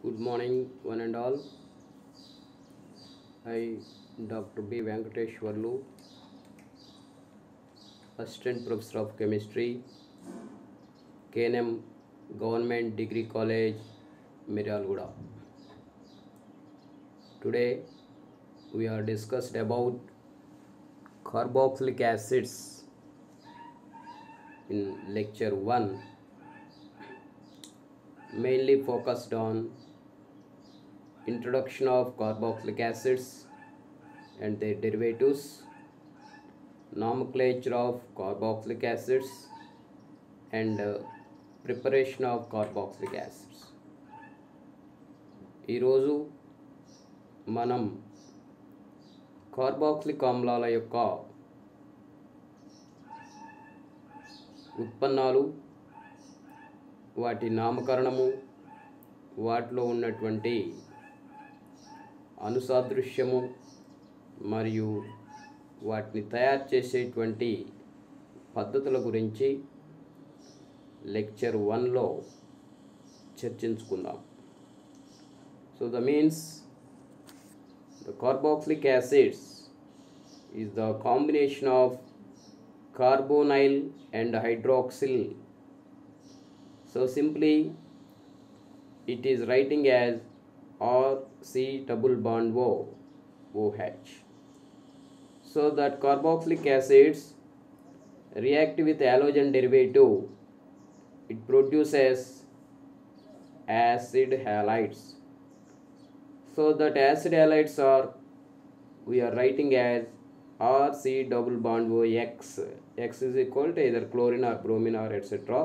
Good morning, one and all. I, Dr. B. Venkateshwarlu, Assistant Professor of Chemistry, KNM Government Degree College, Miryalguda. Today, we are discussed about carboxylic acids in lecture 1, mainly focused on introduction of carboxylic acids and their derivatives, nomenclature of carboxylic acids, and preparation of carboxylic acids. ఈరోజు మనం carboxylic ఆమ్లాల యొక్క ఉత్పన్నాలు, వాటి నామకరణము, వాటిలో ఉన్నటువంటి అనుసాదృశ్యము మరియు వాటిని తయారు చేసేటువంటి పద్ధతుల గురించి లెక్చర్ 1లో చర్చించుకుందాం. So the means the carboxylic acids is the combination of carbonyl and hydroxyl. So simply it is writing as RC double bond O OH. So that carboxylic acids react with halogen derivative, it produces acid halides. So that acid halides are, we are writing as RC double bond OX. X is equal to either chlorine or bromine or etc.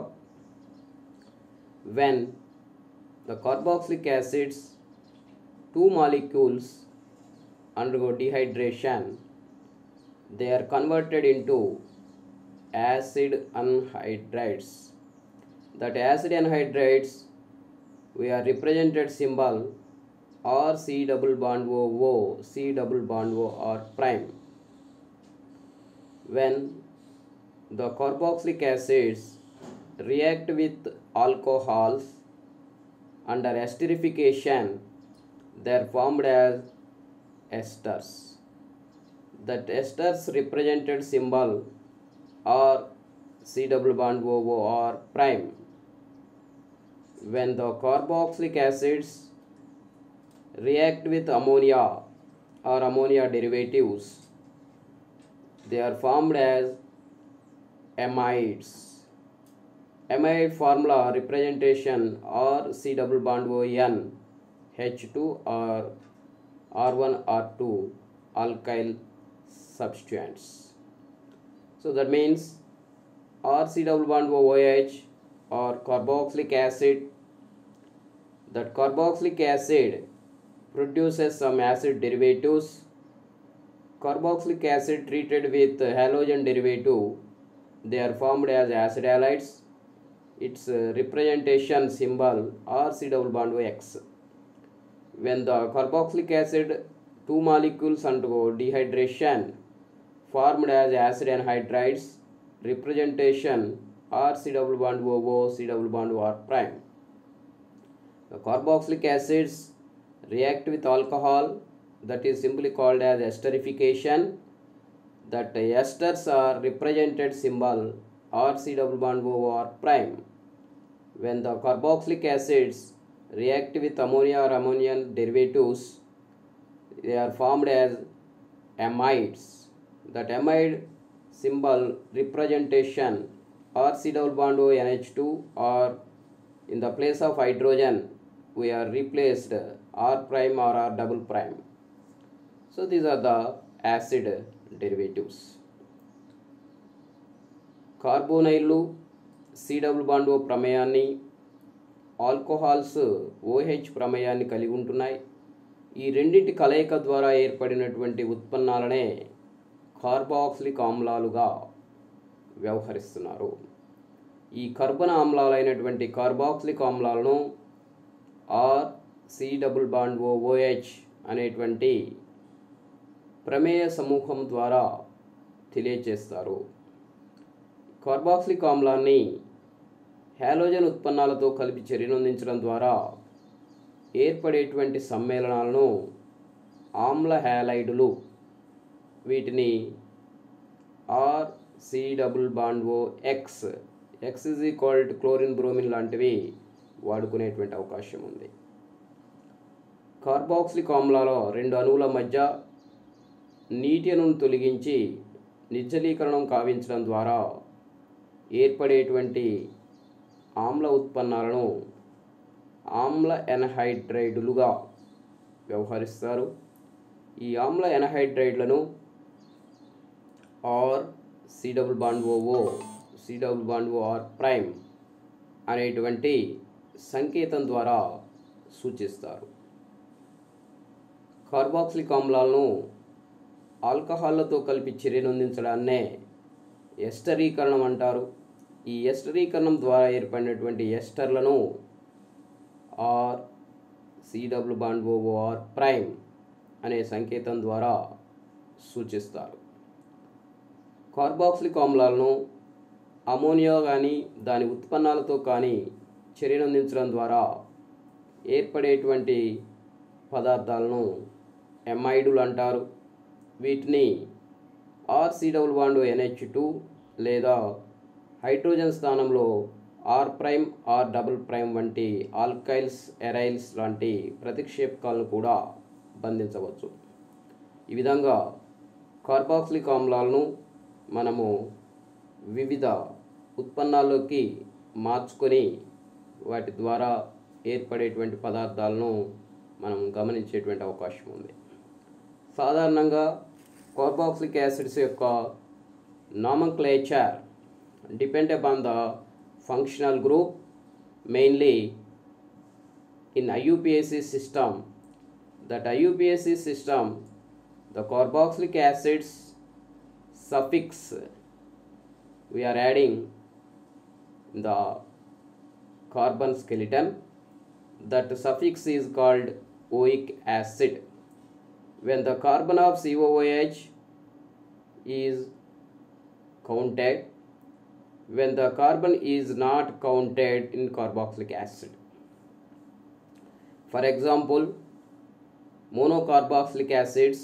When the carboxylic acids, two molecules undergo dehydration, they are converted into acid anhydrides. That acid anhydrides, we are represented symbol RC double bond O, C double bond O R prime. When the carboxylic acids react with alcohols under esterification, they are formed as esters. That esters represented symbol R C double bond O R prime. When the carboxylic acids react with ammonia or ammonia derivatives, they are formed as amides. Amide formula representation R C double bond O N H2 or R1 R2 alkyl substituents. So that means RC double bond OH or carboxylic acid. That carboxylic acid produces some acid derivatives. Carboxylic acid treated with halogen derivative, they are formed as acid halides. Its representation symbol RC double bond OX. When the carboxylic acid, two molecules undergo dehydration, formed as acid anhydrides, representation RC double bond O, C double bond R prime. The carboxylic acids react with alcohol, that is simply called as esterification. That esters are represented symbol RC double bond O R prime. When the carboxylic acids react with ammonia or ammonium derivatives, they are formed as amides. That amide symbol representation RC double bond O NH2, or in the place of hydrogen we are replaced R prime or R double prime. So these are the acid derivatives. కార్బోనైళ్ళు C double bond O ప్రమేయాన్ని, alcohols OH ప్రమేయాన్ని కలిగి ఉంటున్నాయి. ఈ రెండింటి కలయిక ద్వారా ఏర్పడినటువంటి ఉత్పన్నాలనే కార్బాక్సిలిక్ ఆమ్లాలుగా వ్యవహరిస్తున్నారు. ఈ కర్బన ఆమ్లాలైనటువంటి కార్బాక్సిలిక్ ఆమ్లాలను RC డబుల్ బాండ్ OH అనేటువంటి ప్రమేయ సమూహం ద్వారా తెలియచేస్తారు. కార్బాక్సిలిక్ ఆమ్లాన్ని హాలోజన్ ఉత్పన్నాలతో కలిపి చర్యనందించడం ద్వారా ఏర్పడేటువంటి సమ్మేళనాలను ఆమ్ల హ్యాలైడులు, వీటిని RC≡X క్లోరిన్ బ్రోమిన్ లాంటివి వాడుకునేటువంటి అవకాశం ఉంది. కార్బాక్సిలిక్ ఆమ్లాల రెండు అణువుల మధ్య నీటి అణువును తొలగించి నిర్జలీకరణం కావించడం ద్వారా ఏర్పడేటువంటి ఆమ్ల ఉత్పన్నాలను ఆమ్ల ఎన్హైడ్రైడులుగా వ్యవహరిస్తారు. ఈ ఆమ్ల ఎన్హైడ్రైడ్లను R≡COOR' అనేటువంటి సంకేతం ద్వారా సూచిస్తారు. కార్బాక్సిలిక్ ఆమ్లాలను ఆల్కహాల్లతో కలిపి చర్యనొందించడాన్నే ఎస్టరీకరణం అంటారు. ఈ ఎస్టరీకరణం ద్వారా ఏర్పడినటువంటి ఎస్టర్లను R≡COOR' అనే సంకేతం ద్వారా సూచిస్తారు. కార్బాక్సిలిక్ ఆమ్లాలను అమోనియా కానీ దాని ఉత్పన్నాలతో కానీ చర్యనొందించడం ద్వారా ఏర్పడేటువంటి పదార్థాలను ఎమైడులు అంటారు. వీటిని RC≡NH2 లేదా హైడ్రోజన్ స్థానంలో R', R" వంటి ఆల్కైల్స్, ఎరైల్స్ లాంటి ప్రతిక్షేపకాలను కూడా బంధించవచ్చు. ఈ విధంగా కార్బాక్సిలిక్ ఆమ్లాలను మనము వివిధ ఉత్పన్నాల్లోకి మార్చుకొని వాటి ద్వారా ఏర్పడేటువంటి పదార్థాలను మనం గమనించేటువంటి అవకాశం ఉంది. సాధారణంగా కార్బాక్సిలిక్ యాసిడ్స్ యొక్క nomenclature depend upon the functional group, mainly in IUPAC system. That IUPAC system, the carboxylic acids suffix we are adding in the carbon skeleton. That suffix is called oic acid. When the carbon of COOH is counted, when the carbon is not counted in carboxylic acid. For example, monocarboxylic acids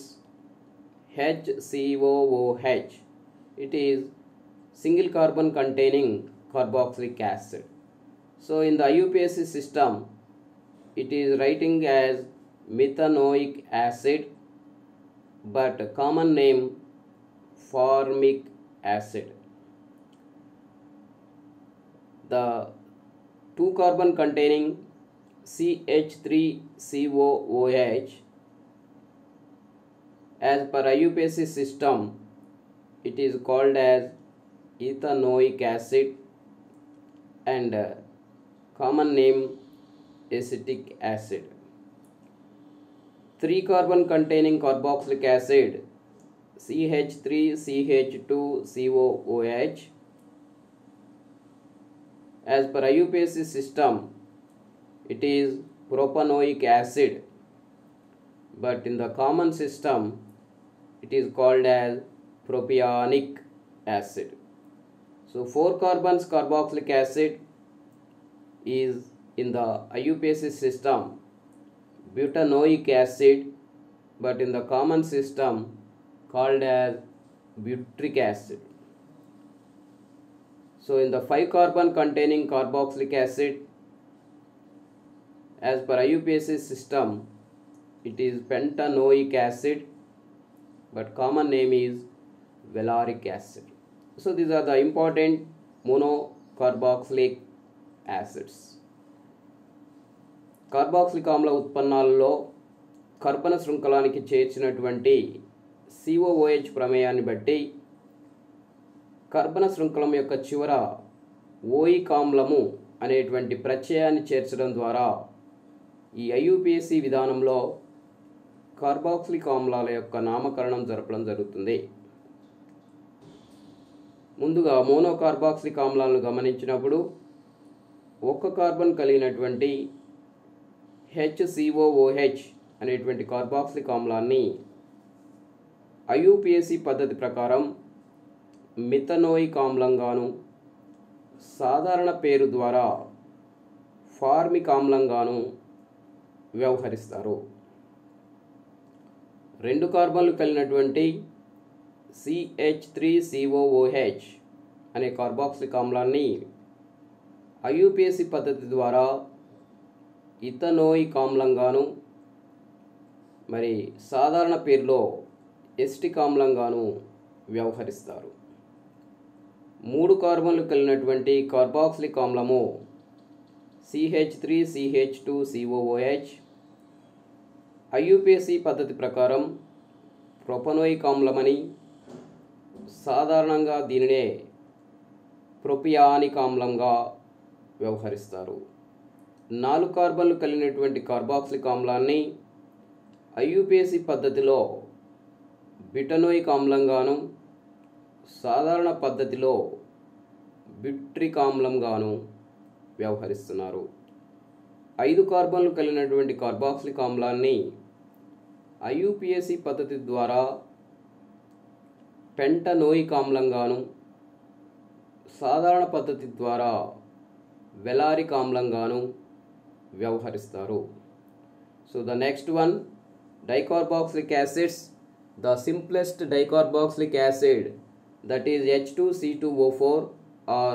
HCOOH, it is single carbon containing carboxylic acid. So in the IUPAC system, it is writing as methanoic acid, but common name formic acid. The 2 carbon containing CH3COOH, as per IUPAC system, it is called as ethanoic acid and common name acetic acid. 3 carbon containing carboxylic acid CH3CH2COOH, as per IUPAC system, it is propanoic acid, but in the common system, it is called as propionic acid. So 4 carbons carboxylic acid is in the IUPAC system butanoic acid, but in the common system called as butyric acid. So in the 5 carbon containing carboxylic acid, as per IUPAC system, it is pentanoic acid, but common name is valeric acid. So these are the important monocarboxylic acids. Carboxylic ఆమ్ల ఉత్పన్నాలలో కర్బన శృంఖలానికి చేర్చినటువంటి COOH ప్రమేయాన్ని బట్టి కర్బన శృంఖలం యొక్క చివర oic ఆమ్లము అనేటువంటి ప్రత్యయాన్ని చేర్చడం ద్వారా ఈ IUPAC విధానంలో కార్బాక్సిలిక్ ఆమ్లాల యొక్క నామకరణం జరపడం జరుగుతుంది. ముందుగా మోనోకార్బాక్సిలిక్ ఆమ్లాలను గమనించినప్పుడు ఒక్క కార్బన్ కలిగినటువంటి HCOOH అనేటువంటి కార్బాక్సిలిక్ ఆమ్లాన్ని IUPAC పద్ధతి ప్రకారం మిథనోయిక్ ఆమ్లంగాను, సాధారణ పేరు ద్వారా ఫార్మిక్ ఆమ్లంగాను వ్యవహరిస్తారు. 2 కార్బన్లు కలిగినటువంటి CH3COOH అనే కార్బాక్సిలిక్ ఆమ్లాన్ని IUPAC పద్ధతి ద్వారా ఇథనోయిక్ ఆమ్లంగాను మరి సాధారణ పేరులో ఎసిటిక్ ఆమ్లంగాను వ్యవహరిస్తారు. 3 కార్బన్లు కలిగినటువంటి కార్బాక్సిలిక్ ఆమ్లము CH3CH2COOH IUPAC పద్ధతి ప్రకారం ప్రొపనోయిక్ ఆమ్లమని, సాధారణంగా దీనినే ప్రొపియానిక్ ఆమ్లంగా వ్యవహరిస్తారు. 4 కార్బన్లు కలిగినటువంటి కార్బాక్సిలిక్ ఆమ్లాన్ని IUPAC పద్ధతిలో బిటనోయిక్ ఆమ్లంగాను, సాధారణ పద్ధతిలో బిట్రిక్ ఆమ్లంగాను వ్యవహరిస్తున్నారు. 5 కార్బన్లు కలిగినటువంటి కార్బాక్సిలిక్ ఆమ్లాన్ని IUPAC పద్ధతి ద్వారా పెంటనోయిక్ ఆమ్లంగాను, సాధారణ పద్ధతి ద్వారా వెలారిక్ ఆమ్లంగాను వ్యవహరిస్తారు. So the next one, dicarboxylic acids. The simplest dicarboxylic acid, that is H2C2O4 or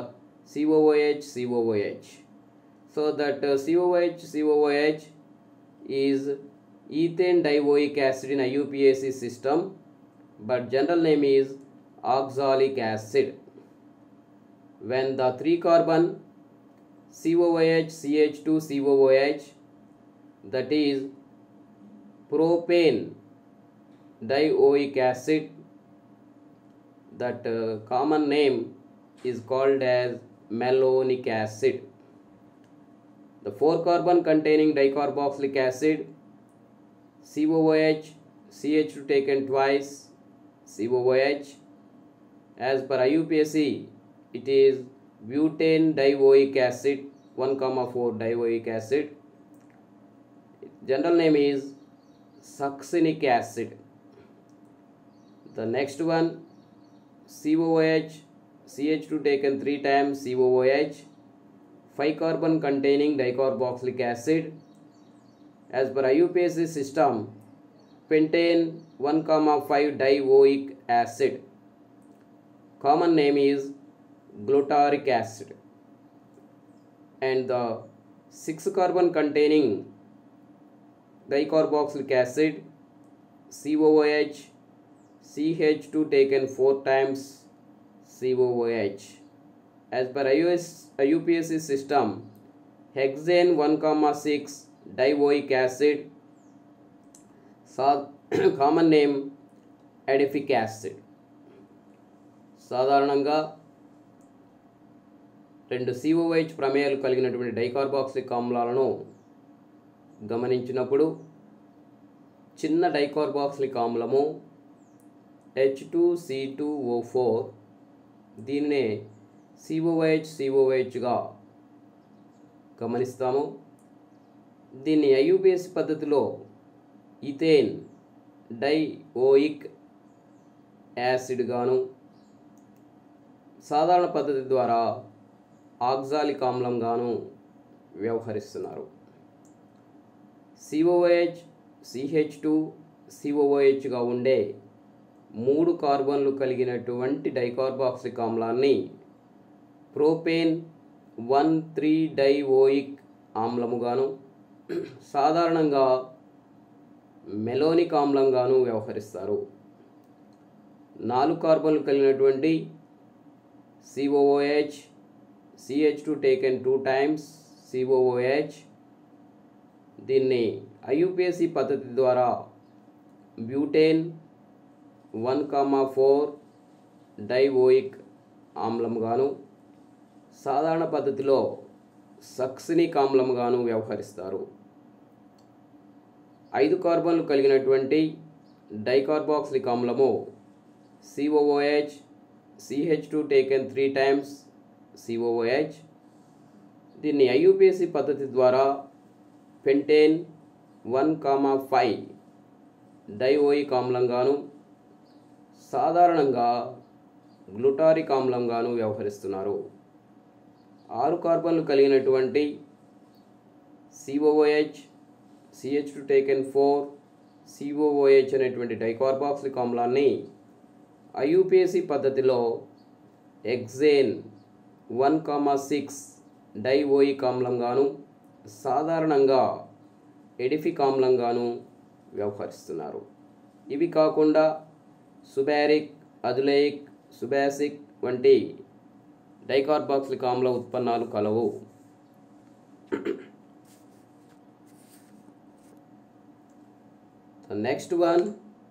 COOH. So that COOH is ethane dioic acid in IUPAC system, but general name is oxalic acid. When the 3 carbon COOH CH2COOH, that is propane dioic acid, that common name is called as malonic acid. The 4 carbon containing dicarboxylic acid COOH CH2 taken twice COOH, as per IUPAC it is butane dioic acid 1,4 dioic acid. General name is succinic acid. The next one, COOH CH2 taken 3 times COOH, 5 carbon containing dicarboxylic acid, as per IUPAC system pentane 1,5 dioic acid. Common name is glutaric acid. And the 6 carbon containing dicarboxylic acid COOH CH2 taken 4 times COOH, as per IUPAC system hexane 1,6 dioic acid. Common name adipic acid. సాధారణంగా 2 COOH ప్రమేయాలు కలిగినటువంటి dicarboxylic ఆమ్లాలను గమనించినప్పుడు చిన్న dicarboxylic ఆమ్లము H2C2O4, దీనినే COOHగా గమనిస్తాము. దీన్ని IUPAC పద్ధతిలో ఇథేన్ డైఓయిక్ acid గాను, సాధారణ పద్ధతి ద్వారా ఆక్సాలిక్ ఆమ్లంగాను వ్యవహరిస్తున్నారు. COOH CH2 COOHగా ఉండే 3 కార్బన్లు కలిగినటువంటి డైకార్బాక్సిలిక్ ఆమ్లాన్ని ప్రోపేన్ 1,3 డైఓయిక్ ఆమ్లముగాను, సాధారణంగా మెలోనిక్ ఆమ్లంగాను వ్యవహరిస్తారు. 4 కార్బన్లు కలిగినటువంటి COOH CH2 taken 2 times COOH, దీన్ని IUPAC పద్ధతి ద్వారా బ్యూటేన్ 1,4 డైఓయిక్ ఆమ్లంగాను, సాధారణ పద్ధతిలో సక్సినిక్ ఆమ్లంగాను వ్యవహరిస్తారు. 5 కార్బన్లు కలిగినటువంటి డైకార్బాక్సిలిక్ ఆమ్లము COOH CH2 taken 3 times COOH, దీన్ని IUPAC పద్ధతి ద్వారా పెంటేన్ 1,5 డైఓయిక్ ఆమ్లంగాను, సాధారణంగా గ్లూటారిక్ ఆమ్లంగాను వ్యవహరిస్తున్నారు. 6 కార్బన్లు కలిగినటువంటి COOH CH2 taken 4 COOH అనేటువంటి డైకార్బాక్సిలిక్ ఆమ్లాన్ని IUPAC పద్ధతిలో హెక్సేన్ 1,6 డైఓయిక్ ఆమ్లంగాను సాధారణంగా ఎడిఫిక్ ఆమ్లంగాను వ్యవహరిస్తున్నారు. ఇవి కాకుండా సుబారిక్, అజులైక్, సుబాసిక్ వంటి డైకార్బాక్సిలిక్ ఆమ్ల ఉత్పన్నాలు కలవు. The next one,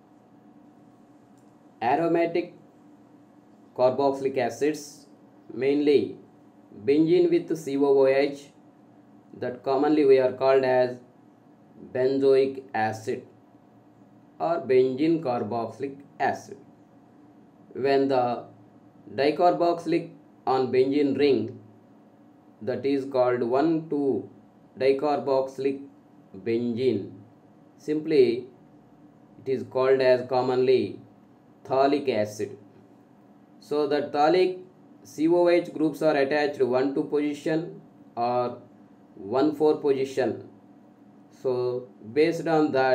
aromatic carboxylic acids, mainly benzene with COOH, that commonly we are called as benzoic acid or benzene carboxylic acid. When the dicarboxylic on benzene ring, that is called 1,2-dicarboxylic benzene, simply it is called as commonly phthalic acid. So the phthalic COH groups are attached 1,2 position or 1,4 position. So based on that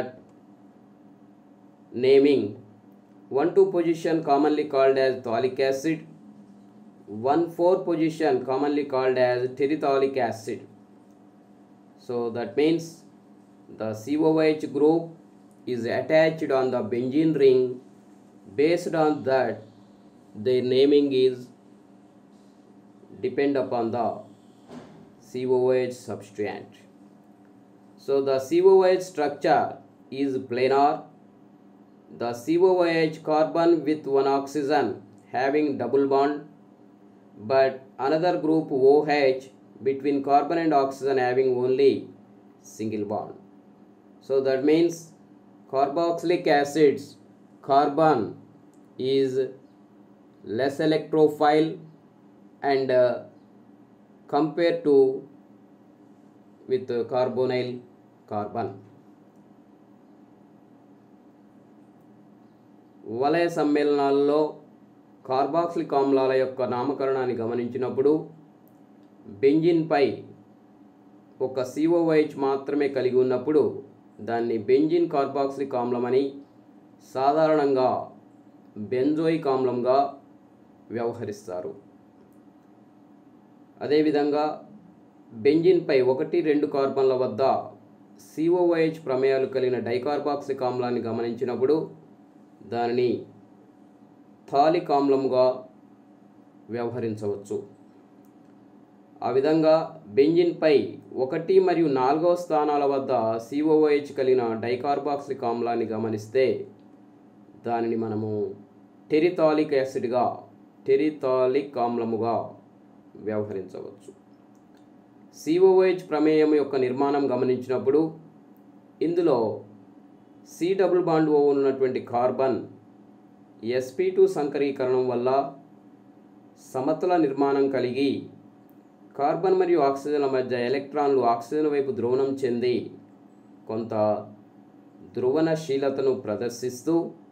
naming, 1,2 position commonly called as phthalic acid, 1,4 position commonly called as terephthalic acid. So that means the COH group is attached on the benzene ring. Based on that, their naming is depend upon the COH substrate. So the COH structure is planar. The COH carbon with one oxygen having double bond, but another group OH between carbon and oxygen having only single bond. So that means carboxylic acids carbon is less electrophile and compared to with carbonyl carbon. వలయ సమ్మేళనాల్లో carboxylic ఆమ్లాల యొక్క నామకరణాన్ని గమనించినప్పుడు బెంజిన్పై ఒక COOH మాత్రమే కలిగి ఉన్నప్పుడు దాన్ని బెంజిన్ కార్బాక్సిలిక్ ఆమ్లమని, సాధారణంగా బెంజోయిక్ ఆమ్లంగా వ్యవహరిస్తారు. అదేవిధంగా బెంజిన్పై 1-2 కార్బన్ల వద్ద COOH ప్రమేయాలు కలిగిన డైకార్బాక్సిలిక్ ఆమ్లాన్ని గమనించినప్పుడు దానిని థాలిక్ ఆమ్లంగా వ్యవహరించవచ్చు. ఆ విధంగా బెంజిన్పై 1 మరియు 4వ స్థానాల వద్ద COOH కలిగిన డైకార్బాక్సిలిక్ ఆమ్లాన్ని గమనిస్తే దానిని మనము టెరిథాలిక్ యాసిడ్గా, టెరిథాలిక్ ఆమ్లముగా వ్యవహరించవచ్చు. COOH ప్రమేయం యొక్క నిర్మాణం గమనించినప్పుడు ఇందులో C డబుల్ బాండ్ O ఉన్నటువంటి కార్బన్ sp2 సంకరీకరణం వల్ల సమతుల నిర్మాణం కలిగి కార్బన్ మరియు ఆక్సిజన్ల మధ్య ఎలక్ట్రాన్లు ఆక్సిజన్ వైపు ద్రోవణం చెంది కొంత ధ్రువణశీలతను ప్రదర్శిస్తూ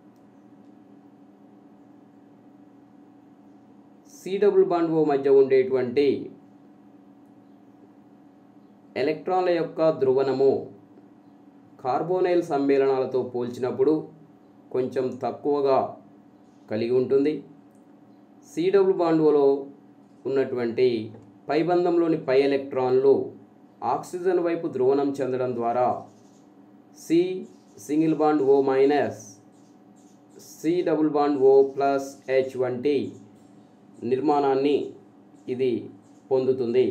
C డబుల్ బాండ్ O మధ్య ఉండేటువంటి ఎలక్ట్రాన్ల యొక్క ధ్రువణము కార్బోనైల్ సమ్మేళనాలతో పోల్చినప్పుడు కొంచెం తక్కువగా కలిగి ఉంటుంది. C డబుల్ బాండ్ Oలో ఉన్నటువంటి పైబంధంలోని పై ఎలక్ట్రాన్లు ఆక్సిజన్ వైపు ధ్రువణం చెందడం ద్వారా C single bond O minus C double bond O plus H వంటి నిర్మాణాన్ని ఇది పొందుతుంది.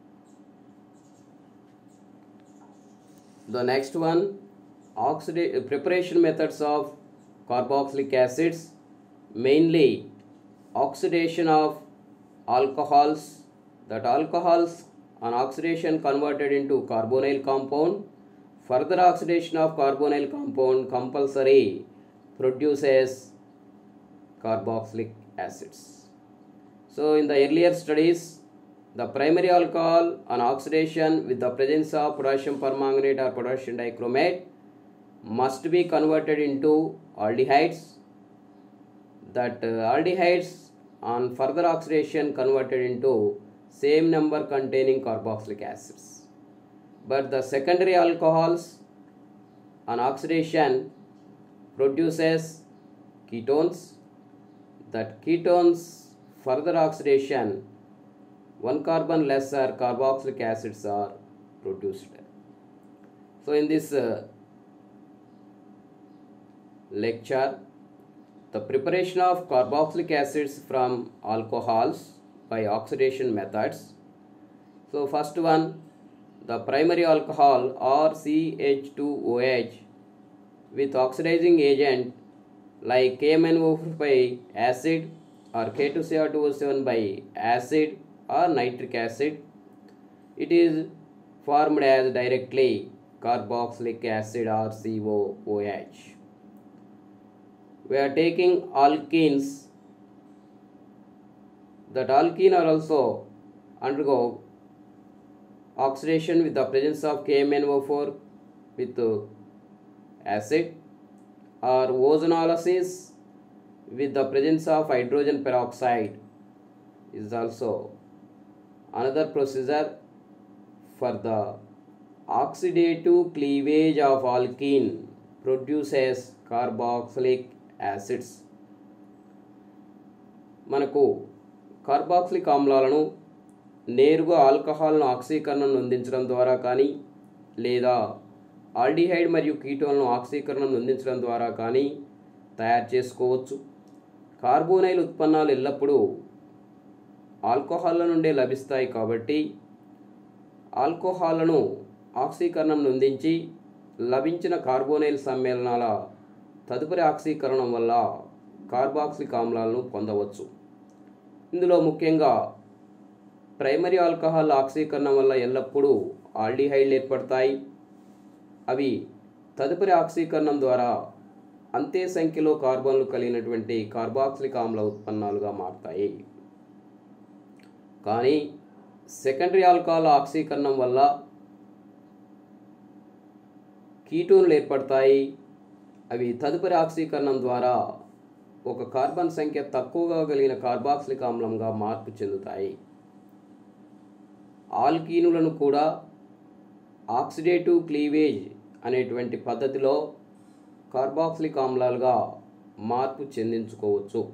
The next one, preparation methods of carboxylic acids, mainly oxidation of alcohols, that alcohols on oxidation converted into carbonyl compound, further oxidation of carbonyl compound compulsory produces carboxylic acids. So in the earlier studies, the primary alcohol on oxidation with the presence of potassium permanganate or potassium dichromate must be converted into aldehydes. That aldehydes on further oxidation converted into same number containing carboxylic acids. But the secondary alcohols on oxidation produces ketones. That ketones further oxidation, one carbon lesser carboxylic acids are produced. So in this lecture, the preparation of carboxylic acids from alcohols by oxidation methods. So first one, the primary alcohol or CH2OH with oxidizing agent like KMnO4 by acid or K2Cr2O7 by acid or nitric acid. It is formed as directly carboxylic acid or COOH. We are taking alkenes. That alkene are also undergo oxidation with the presence of KMnO4 with acid, or ozonolysis with the presence of hydrogen peroxide is also another procedure for the oxidative cleavage of alkene produces carboxylic acids. మనకు carboxylic ఆమ్లాలను నేరుగా ఆల్కహాల్ను ఆక్సీకరణం నొందించడం ద్వారా కానీ లేదా aldehyde మరియు కీటోన్లను ఆక్సీకరణం నొందించడం ద్వారా కానీ తయారు చేసుకోవచ్చు. కార్బోనైల్ ఉత్పన్నాలు ఎల్లప్పుడూ ఆల్కహాల్ల నుండే లభిస్తాయి కాబట్టి ఆల్కహాల్లను ఆక్సీకరణం నొందించి లభించిన కార్బోనైల్ సమ్మేళనాల తదుపరి ఆక్సీకరణం వల్ల కార్బాక్సిలిక్ ఆమ్లాలను పొందవచ్చు. ఇందులో ముఖ్యంగా ప్రైమరీ ఆల్కహాల్ ఆక్సీకరణం వల్ల ఎల్లప్పుడూ ఆల్డిహైడ్లు ఏర్పడతాయి. అవి తదుపరి ఆక్సీకరణం ద్వారా అంతే సంఖ్యలో కార్బన్లు కలిగినటువంటి కార్బాక్సిలిక్ ఆమ్ల ఉత్పన్నాలుగా మారతాయి. కానీ సెకండరీ ఆల్కహాల్ ఆక్సీకరణం వల్ల కీటోన్లు ఏర్పడతాయి. అవి తదుపరి ఆక్సీకరణం ద్వారా ఒక కార్బన్ సంఖ్య తక్కువగా కలిగిన కార్బాక్సిలిక్ ఆమ్లంగా మార్పు చెందుతాయి. ఆల్కీనులను కూడా ఆక్సిడేటివ్ క్లీవేజ్ అనేటువంటి పద్ధతిలో కార్బాక్సిలిక్ ఆమ్లాలుగా మార్పు చెందించుకోవచ్చు.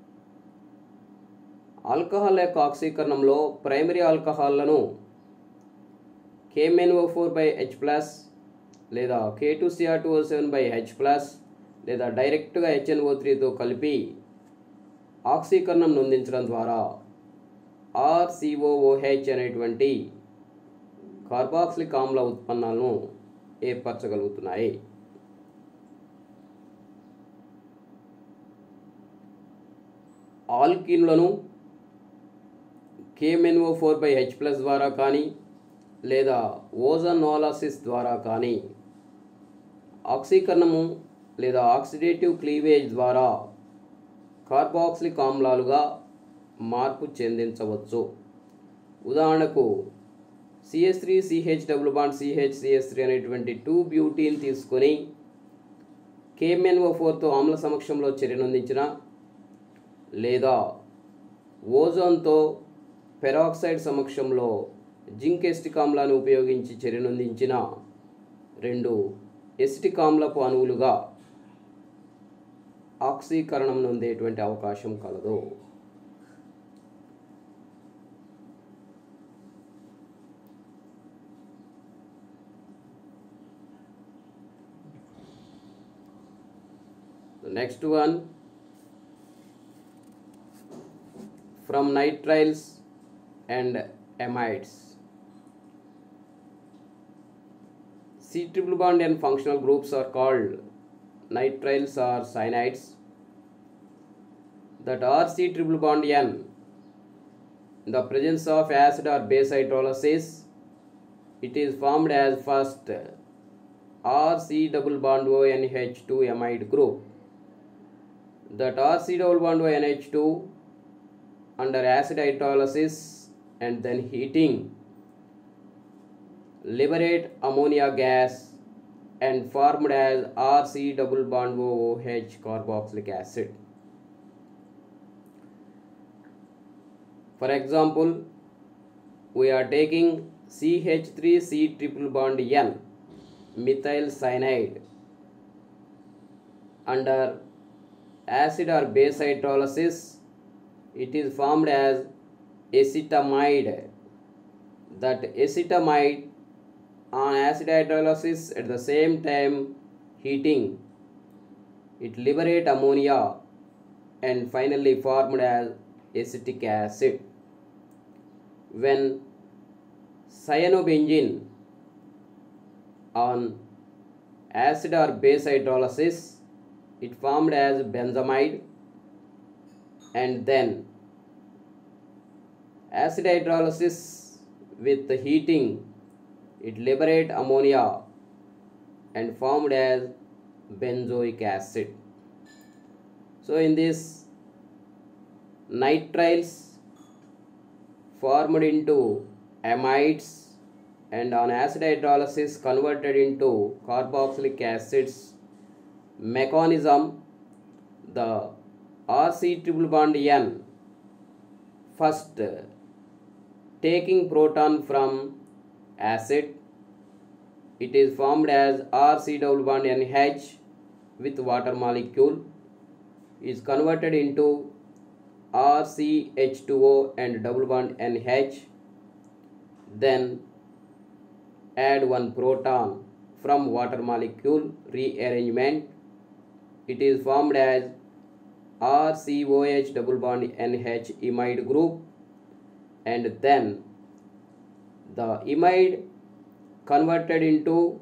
ఆల్కహాల్ యొక్క ఆక్సీకరణంలో ప్రైమరీ ఆల్కహాల్లను KMnO4/H+ లేదా K2Cr2O7/H+ లేదా డైరెక్ట్గా HNO3తో కలిపి ఆక్సీకరణం నొందించడం ద్వారా RCOOH అనేటువంటి కార్బాక్సిలిక్ ఆమ్ల ఉత్పన్నాలను ఏర్పరచగలుగుతున్నాయి. ఆల్కీన్లను KMnO4/H+ ద్వారా కానీ లేదా ఓజోనోలాసిస్ ద్వారా కానీ ఆక్సీకరణము లేదా ఆక్సిడేటివ్ క్లీవేజ్ ద్వారా కార్బాక్సిలిక్ ఆమ్లాలుగా మార్పు చెందించవచ్చు. ఉదాహరణకు CH3CH డబుల్ బాండ్ CH3 అనేటువంటి 2-బ్యూటీన్ తీసుకొని KMnO4తో ఆమ్ల సమక్షంలో చర్యనొందించిన లేదా ఓజోన్తో పెరాక్సైడ్ సమక్షంలో జింక్ ఎసిటిక్ ఆమ్లాన్ని ఉపయోగించి చర్యనొందించిన రెండు ఎసిటిక్ ఆమ్లపు అణువులుగా ఆక్సీకరణం నొందేటువంటి అవకాశం కలదు. The next one, from nitriles and amides. C triple bond N functional groups are called nitriles or cyanides. That RC triple bond N, in the presence of acid or base hydrolysis, it is formed as first RC double bond O NH2 amide group. That RC double bond O NH2 under acid hydrolysis and then heating liberate ammonia gas and formed as RC double bond OH carboxylic acid. For example, we are taking CH3C triple bond N methyl cyanide under acid or base hydrolysis, it is formed as acetamide. That acetamide on acid hydrolysis, at the same time heating, it liberate ammonia and finally formed as acetic acid. When cyanobenzene on acid or base hydrolysis, it formed as benzamide, and then acid hydrolysis with the heating, it liberate ammonia and formed as benzoic acid. So in this, nitriles formed into amides and on acid hydrolysis converted into carboxylic acids. Mechanism: the RC triple bond N first taking proton from acid, it is formed as RC double bond NH with water molecule, is converted into RCH2O and double bond NH, then add one proton from water molecule rearrangement, it is formed as RCOH double bond NH imide group, and then the imide converted into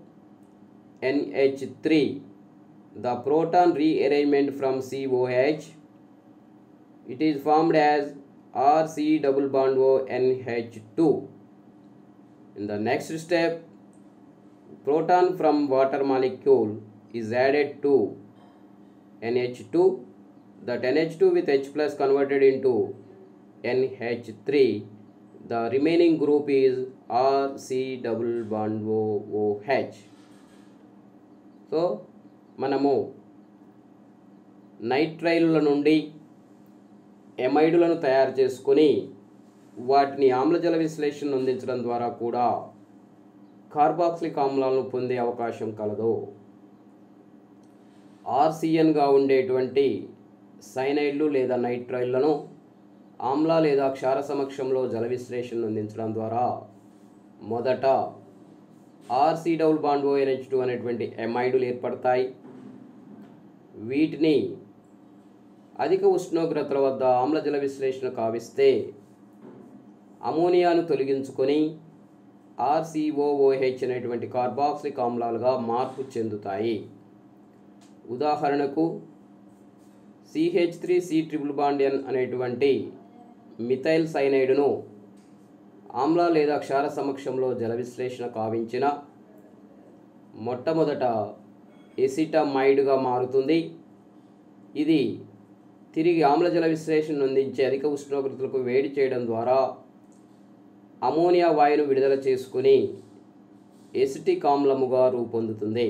NH3, the proton rearrangement from COH, it is formed as RC double bond O NH2. In the next step, proton from water molecule is added to NH2, that NH2 with H plus converted into NH3, the remaining group is RC double bond OH. So మనము నైట్రైలుల నుండి ఎమైడులను తయారు చేసుకొని వాటిని ఆమ్లజల విశ్లేషణ అందించడం ద్వారా కూడా కార్బాక్సిలిక్ ఆమ్లాలను పొందే అవకాశం కలదు. ఆర్సిఎన్గా ఉండేటువంటి సైనైడ్లు లేదా నైట్రైళ్లను ఆమ్ల లేదా క్షార సమక్షంలో జల విశ్లేషణ అందించడం ద్వారా మొదట ఆర్సి డబుల్ బాండ్ ONH2 అనేటువంటి ఎమైడులు ఏర్పడతాయి. వీటిని అధిక ఉష్ణోగ్రతల వద్ద ఆమ్లజల విశ్లేషణ కావిస్తే అమోనియాను తొలగించుకొని RCOOH అనేటువంటి కార్బాక్సిలిక్ ఆమ్లాలుగా మార్పు చెందుతాయి. ఉదాహరణకు CH3C ట్రిపుల్ బాండ్ N అనేటువంటి మిథైల్ సైనైడ్ను ఆమ్ల లేదా క్షార సమక్షంలో జల విశ్లేషణ కావించిన మొట్టమొదట ఎసిటమైడ్గా మారుతుంది. ఇది తిరిగి ఆమ్లజల విశ్లేషణ అందించే అధిక ఉష్ణోగ్రతలకు వేడి చేయడం ద్వారా అమోనియా వాయువును విడుదల చేసుకుని ఎసిటిక్ ఆమ్లముగా రూపొందుతుంది.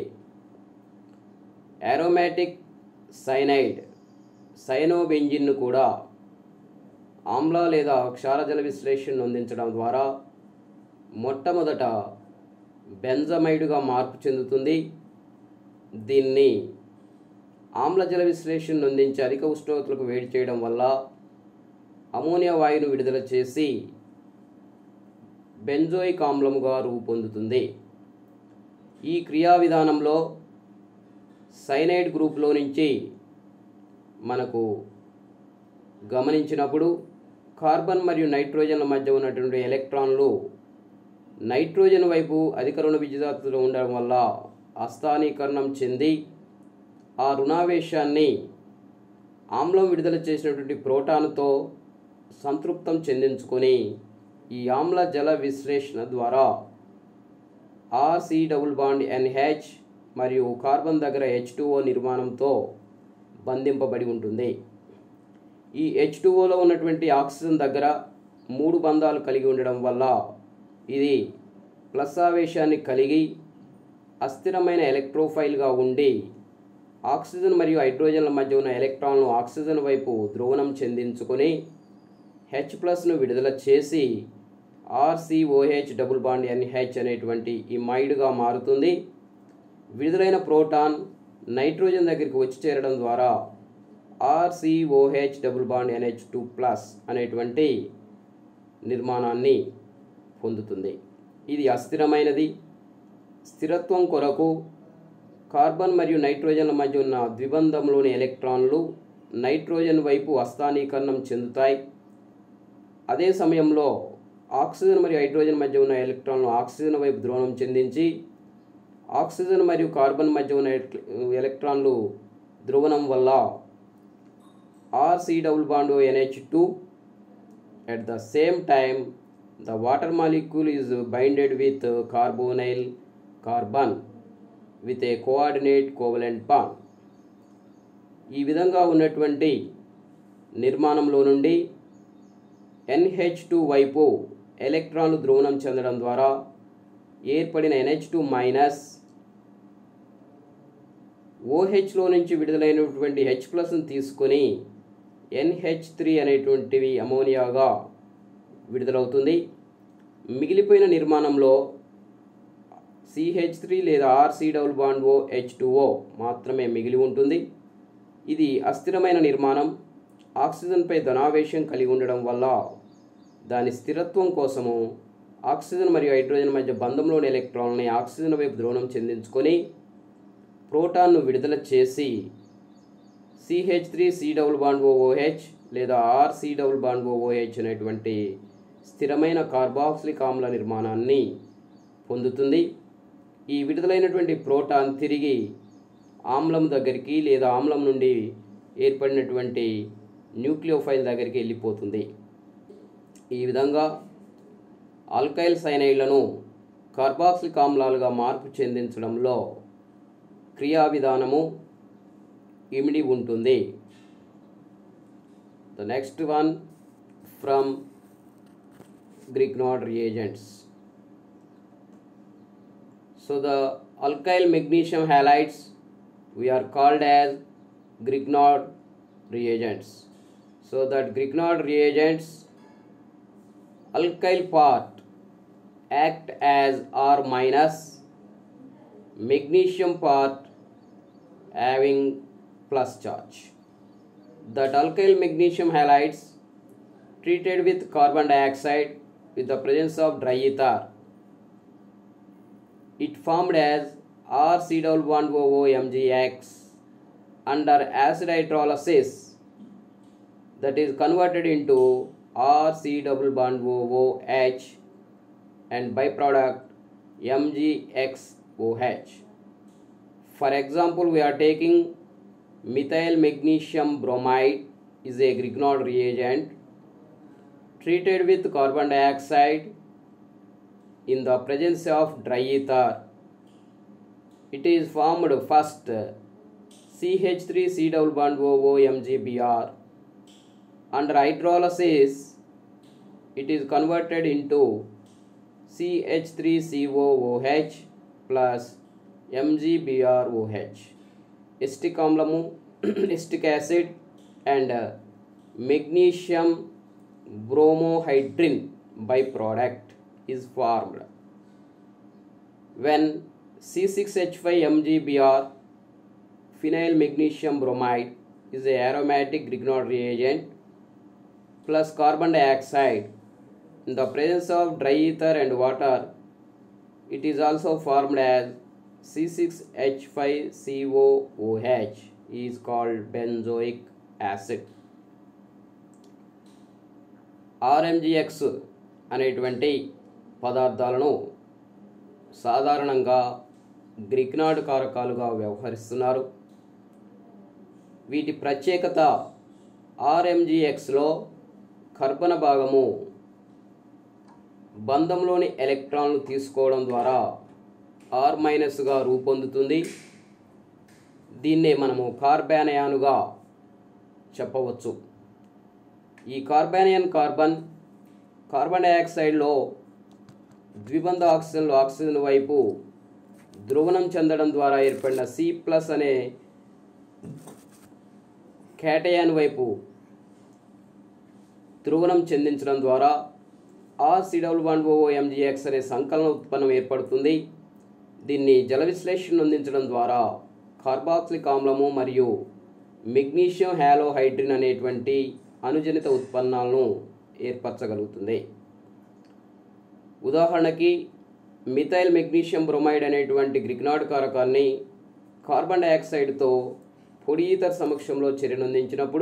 అరోమాటిక్ సైనైడ్ సైనోబెంజిన్ను కూడా ఆమ్ల లేదా క్షారజల విశ్లేషణ అందించడం ద్వారా మొట్టమొదట బెంజమైడ్గా మార్పు చెందుతుంది. దీన్ని ఆమ్లజల విశ్లేషణ అందించి అధిక ఉష్ణోగ్రతలకు వేడి చేయడం వల్ల అమోనియా వాయువును విడుదల చేసి బెంజోయిక్ ఆమ్లముగా రూపొందుతుంది. ఈ క్రియా విధానంలో సైనైడ్ గ్రూప్లో నుంచి మనకు గమనించినప్పుడు కార్బన్ మరియు నైట్రోజన్ల మధ్య ఉన్నటువంటి ఎలక్ట్రాన్లు నైట్రోజన్ వైపు అధిక రుణ విద్యుదాత్తులు ఉండడం వల్ల అస్థానీకరణం చెంది ఆ రుణావేశాన్ని ఆమ్లం విడుదల చేసినటువంటి ప్రోటాన్తో సంతృప్తం చెందించుకొని ఈ ఆమ్ల జల విశ్లేషణ ద్వారా RC డబుల్ బాండ్ NH మరియు కార్బన్ దగ్గర H2O నిర్మాణంతో బంధింపబడి ఉంటుంది. ఈ H2Oలో ఉన్నటువంటి ఆక్సిజన్ దగ్గర 3 బంధాలు కలిగి ఉండడం వల్ల ఇది ప్లస్ ఆవేశాన్ని కలిగి అస్థిరమైన ఎలక్ట్రోఫైల్గా ఉండి ఆక్సిజన్ మరియు హైడ్రోజన్ల మధ్య ఉన్న ఎలక్ట్రాన్లు ఆక్సిజన్ వైపు ధ్రువణం చెందించుకొని H+ను విడుదల చేసి RCOH డబుల్ బాండ్ NH అనేటువంటి ఇమైడ్గా మారుతుంది. విడుదలైన ప్రోటాన్ నైట్రోజన్ దగ్గరికి వచ్చి చేరడం ద్వారా RCOH డబుల్ బాండ్ NH2+ అనేటువంటి నిర్మాణాన్ని పొందుతుంది. ఇది అస్థిరమైనది. స్థిరత్వం కొరకు కార్బన్ మరియు నైట్రోజన్ల మధ్య ఉన్న ద్విబంధంలోని ఎలక్ట్రాన్లు నైట్రోజన్ వైపు అస్థానీకరణం చెందుతాయి. అదే సమయంలో ఆక్సిజన్ మరియు హైడ్రోజన్ మధ్య ఉన్న ఎలక్ట్రాన్లు ఆక్సిజన్ వైపు ధ్రువణం చెందించి ఆక్సిజన్ మరియు కార్బన్ మధ్య ఉన్న ఎలక్ట్రాన్లు ధ్రువణం వల్ల RC double bond NH2. At the same time, the water molecule is binded with carbonyl carbon with a coordinate covalent bond. ఈ విధంగా ఉన్నటువంటి నిర్మాణంలో నుండి NH2 వైపు ఎలక్ట్రాన్లు ధ్రువణం చెందడం ద్వారా ఏర్పడిన NH2- OHలో నుంచి విడుదలైనటువంటి H+ను తీసుకొని NH3 అనేటువంటివి అమోనియాగా విడుదలవుతుంది. మిగిలిపోయిన నిర్మాణంలో CH3 లేదా RC డబుల్ బాండ్ OH2O మాత్రమే మిగిలి ఉంటుంది. ఇది అస్థిరమైన నిర్మాణం. ఆక్సిజన్పై ధనావేశం కలిగి ఉండడం వల్ల దాని స్థిరత్వం కోసము ఆక్సిజన్ మరియు హైడ్రోజన్ మధ్య బంధంలోని ఎలక్ట్రాన్లని ఆక్సిజన్ వైపు ధ్రువణం చెందించుకొని ప్రోటాన్ను విడుదల చేసి CH3C డబుల్ బాండ్ OH లేదా RC డబుల్ బాండ్ OH అనేటువంటి స్థిరమైన కార్బాక్సిలిక్ ఆమ్ల నిర్మాణాన్ని పొందుతుంది. ఈ విడుదలైనటువంటి ప్రోటాన్ తిరిగి ఆమ్లం దగ్గరికి లేదా ఆమ్లం నుండి ఏర్పడినటువంటి న్యూక్లియోఫైల్ దగ్గరికి వెళ్ళిపోతుంది. ఈ విధంగా ఆల్కైల్ సైనైడ్లను కార్బాక్సిలిక్ ఆమ్లాలుగా మార్పు చెందించడంలో క్రియా విధానము ఇమిడి ఉంటుంది. The next one from Grignard reagents. So the alkyl magnesium halides we are called as Grignard reagents. So that Grignard reagents alkyl part act as R-, magnesium part having plus charge. That alkyl magnesium halides treated with carbon dioxide with the presence of dry ether, it formed as RC double bond OOMgX under acid hydrolysis, that is converted into RC double bond OOH and byproduct MgXOH. For example, we are taking methyl magnesium bromide is a Grignard reagent treated with carbon dioxide in the presence of dry ether. It is formed first CH3C double bond OOMgBr. Under hydrolysis, it is converted into CH3COOH plus MgBrOH. Acetic amlamu, acetic acid and magnesium bromohydrin byproduct is formed. When C6H5MgBr phenyl magnesium bromide is a aromatic Grignard reagent plus carbon dioxide in the presence of dry ether and water, it is also formed as C6H5COOH is called benzoic acid. RMgX అనేటువంటి పదార్థాలను సాధారణంగా Grignard కారకాలుగా వ్యవహరిస్తున్నారు. వీటి ప్రత్యేకత RMgXలో కర్బన భాగము బంధంలోని ఎలక్ట్రాన్లు తీసుకోవడం ద్వారా R- రూపొందుతుంది. దీన్నే మనము కార్బానయానుగా చెప్పవచ్చు. ఈ కార్బానయాన్ కార్బన్ డయాక్సైడ్లో ద్విబంధ ఆక్సిజన్లు ఆక్సిజన్ వైపు ధ్రువణం చెందడం ద్వారా ఏర్పడిన C+ అనే క్యాటయాన్ వైపు ధ్రువణం చెందించడం ద్వారా RC double bond OOMgX అనే సంకలన ఉత్పన్నం ఏర్పడుతుంది. దీన్ని జల విశ్లేషణ అందించడం ద్వారా కార్బాక్సిలిక్ ఆమ్లము మరియు మెగ్నీషియం హాలోహైడ్రిన్ అనేటువంటి అనుజనిత ఉత్పన్నాలను ఏర్పరచగలుగుతుంది. ఉదాహరణకి మిథైల్ మెగ్నీషియం బ్రోమైడ్ అనేటువంటి గ్రిగ్నార్డ్ కారకాన్ని కార్బన్ డయాక్సైడ్తో పొడి ఈథర్ సమక్షంలో చర్యనొందించినప్పుడు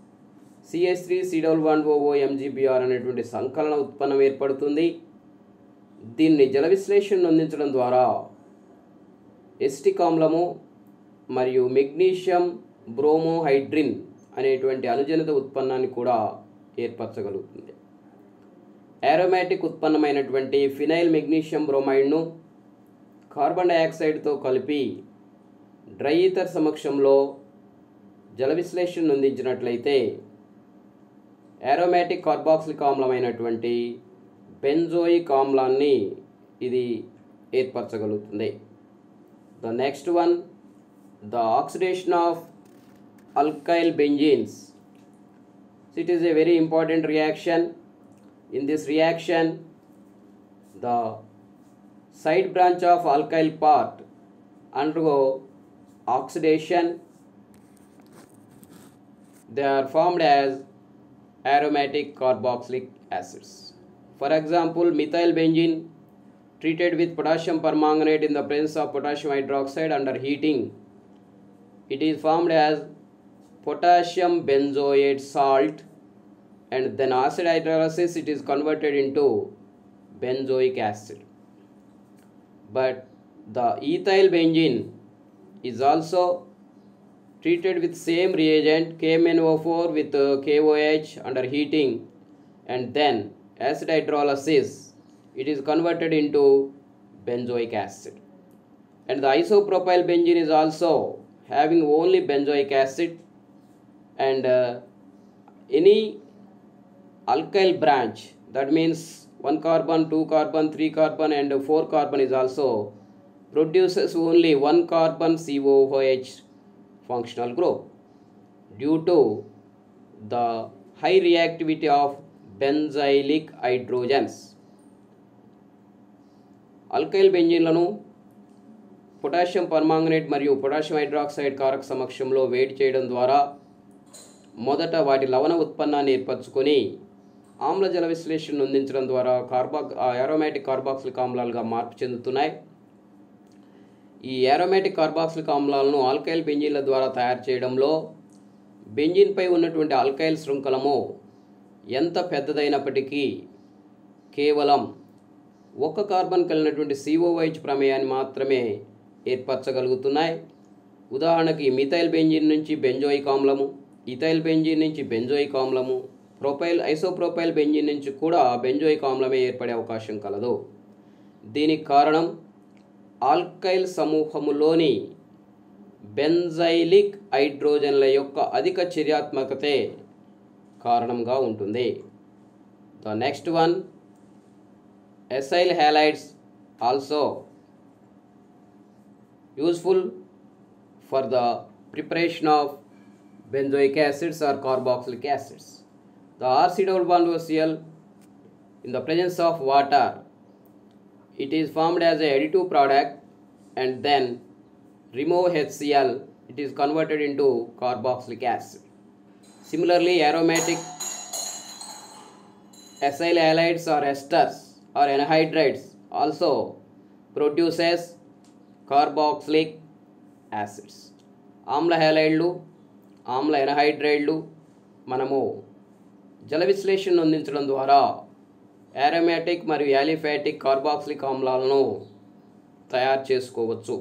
CH3COO MgBr అనేటువంటి సంకలన ఉత్పన్నం ఏర్పడుతుంది. దీన్ని జల విశ్లేషణ అందించడం ద్వారా ఎసిటిక్ ఆమ్లము మరియు మెగ్నీషియం బ్రోమోహైడ్రిన్ అనేటువంటి అనుజనిత ఉత్పన్నాన్ని కూడా ఏర్పరచగలుగుతుంది. ఏరోమాటిక్ ఉత్పన్నమైనటువంటి ఫినైల్ మెగ్నీషియం బ్రోమైడ్ను కార్బన్ డయాక్సైడ్తో కలిపి డ్రై ఈథర్ సమక్షంలో జల విశ్లేషణ అందించినట్లయితే ఏరోమాటిక్ కార్బాక్సిలిక్ ఆమ్లమైనటువంటి బెంజోయిక్ ఆమ్లాన్ని ఇది ఏర్పరచగలుగుతుంది. The next one, the oxidation of alkyl benzenes. It is a very important reaction. In this reaction, the side branch of alkyl part undergo oxidation. They are formed as aromatic carboxylic acids. For example, methyl benzene treated with potassium permanganate in the presence of potassium hydroxide under heating, it is formed as potassium benzoate salt, and then acid hydrolysis it is converted into benzoic acid. But the ethyl benzene is also treated with same reagent KMnO4 with KOH under heating, and then acid hydrolysis it is converted into benzoic acid. And the isopropyl benzene is also having only benzoic acid, and any alkyl branch, that means 1 carbon, 2 carbon, 3 carbon and 4 carbon is also produces only 1 carbon COOH functional group due to the high reactivity of benzylic hydrogens. Alkyl బెంజీన్లను potassium permanganate మరియు potassium hydroxide కారక సమక్షంలో వేడి చేయడం ద్వారా మొదట వాటి లవణ ఉత్పన్నాన్ని ఏర్పరచుకొని ఆమ్ల జల విశ్లేషణను అందించడం ద్వారా ఏరోమాటిక్ కార్బాక్సిలిక్ ఆమ్లాలుగా మార్పు చెందుతున్నాయి. ఈ ఏరోమాటిక్ కార్బాక్సిలిక్ ఆమ్లాలను ఆల్కైల్ బెంజీన్ల ద్వారా తయారు చేయడంలో బెంజీన్పై ఉన్నటువంటి ఆల్కైల్ శృంఖలము ఎంత పెద్దదైనప్పటికీ కేవలం 1 కార్బన్ కలిగినటువంటి COOH ప్రమేయాన్ని మాత్రమే ఏర్పరచగలుగుతున్నాయి. ఉదాహరణకి మిథైల్ బెంజీన్ నుంచి బెంజోయిక్ ఆమ్లము, ఇథైల్ బెంజీన్ నుంచి బెంజోయిక్ ఆమ్లము, ఐసోప్రోపైల్ బెంజీన్ నుంచి కూడా బెంజోయిక్ ఆమ్లమే ఏర్పడే అవకాశం కలదు. దీనికి కారణం ఆల్కైల్ సమూహములోని బెంజైలిక్ హైడ్రోజన్ల యొక్క అధిక చర్యాత్మకతే కారణంగా ఉంటుంది. The next one, acyl halides also useful for the preparation of benzoic acids or carboxylic acids. The RC double bond OCl in the presence of water, it is formed as a additive product, and then remove HCl, it is converted into carboxylic acid. Similarly, aromatic acyl halides or esters or anhydrides also produces carboxylic acids. ఆమ్ల హ్యాలైడ్లు, ఆమ్ల ఎనహైడ్రైడ్లు మనము జల విశ్లేషణను అందించడం ద్వారా aromatic మరియు aliphatic carboxylic ఆమ్లాలను తయారు చేసుకోవచ్చు.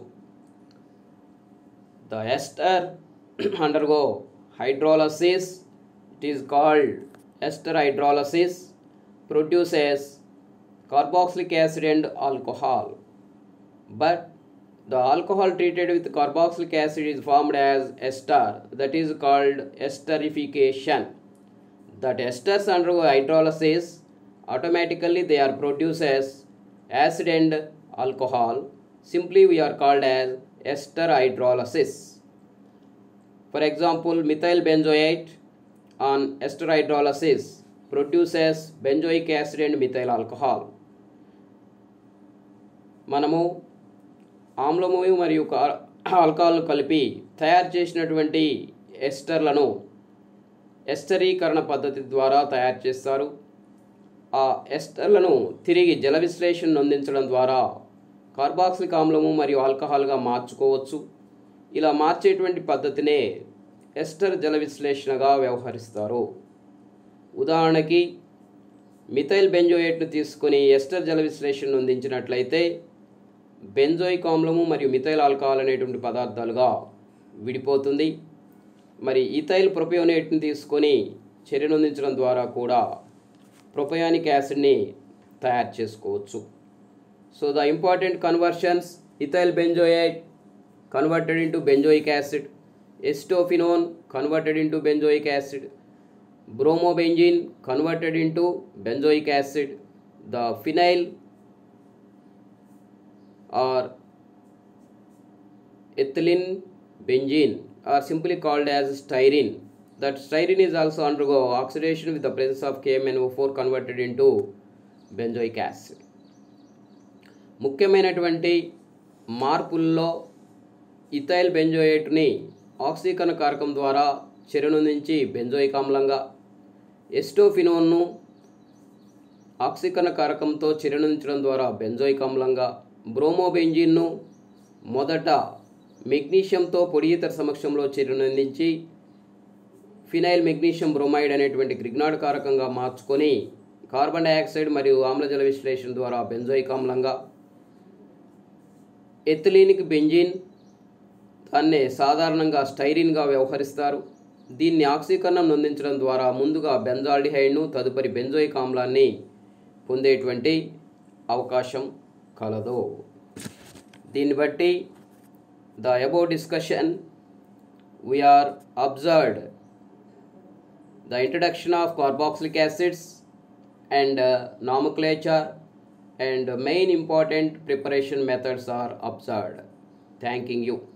The ester undergo hydrolysis, it is called ester hydrolysis, produces carboxylic acid and alcohol. But the alcohol treated with carboxylic acid is formed as ester, that is called esterification. That esters undergo hydrolysis, automatically they are produces acid and alcohol. Simply we are called as ester hydrolysis. For example, methyl benzoate on ester hydrolysis produces benzoic acid and methyl alcohol. మనము ఆమ్లము మరియు alcohol కలిపి తయారు చేసినటువంటి ఎస్టర్లను ఎస్టరీకరణ పద్ధతి ద్వారా తయారు చేస్తారు. ఆ ఎస్టర్లను తిరిగి జల విశ్లేషణ అందించడం ద్వారా కార్బాక్సిలిక్ ఆమ్లము మరియు ఆల్కహాల్గా మార్చుకోవచ్చు. ఇలా మార్చేటువంటి పద్ధతినే ఎస్టర్ జల విశ్లేషణగా వ్యవహరిస్తారు. ఉదాహరణకి మిథైల్ బెంజోయేట్ను తీసుకొని ఎస్టర్ జల విశ్లేషణను అందించినట్లయితే బెంజోయిక్ ఆమ్లము మరియు మిథైల్ ఆల్కహాల్ అనేటువంటి పదార్థాలుగా విడిపోతుంది. మరి ఇథైల్ ప్రొపయోనేట్ని తీసుకొని చర్యను అందించడం ద్వారా కూడా ప్రొపయానిక్ యాసిడ్ని తయారు చేసుకోవచ్చు. So the important conversions: ethyl benzoate converted into benzoic acid, acetophenone converted into benzoic acid, bromobenzene converted into benzoic acid, the phenyl or ethylene benzene are simply called as styrene. That styrene is also undergo oxidation with the presence of KMnO4 converted into benzoic acid. ముఖ్యమైనటువంటి మార్పుల్లో ethyl బెంజోయేట్ని ఆక్సీకరణ కారకం ద్వారా చర్యను నుంచి benzoic ఆమ్లంగా, ఎసిటోఫినోన్ను ఆక్సీకరణ కారకంతో చర్యనుంచడం ద్వారా benzoic ఆమ్లంగా, బ్రోమోబెంజీన్ను మొదట మెగ్నీషియంతో పొడి ఈథర్ సమక్షంలో చర్యనందించి ఫినైల్ మెగ్నీషియం బ్రోమైడ్ అనేటువంటి గ్రిగ్నార్డ్ కారకంగా మార్చుకొని కార్బన్ డైఆక్సైడ్ మరియు ఆమ్లజల విశ్లేషణ ద్వారా బెంజోయిక్ ఆమ్లంగా, ఎథిలీనిక్ బెంజీన్ దాన్నే సాధారణంగా స్టైరిన్గా వ్యవహరిస్తారు. దీన్ని ఆక్సీకరణం అందించడం ద్వారా ముందుగా బెంజాల్డిహైడ్ను తదుపరి బెంజోయిక్ ఆమ్లాన్ని పొందేటువంటి అవకాశం కలదు. దీన్ని బట్టి the above discussion we are observed the introduction of carboxylic acids and nomenclature and main important preparation methods are observed. Thanking you.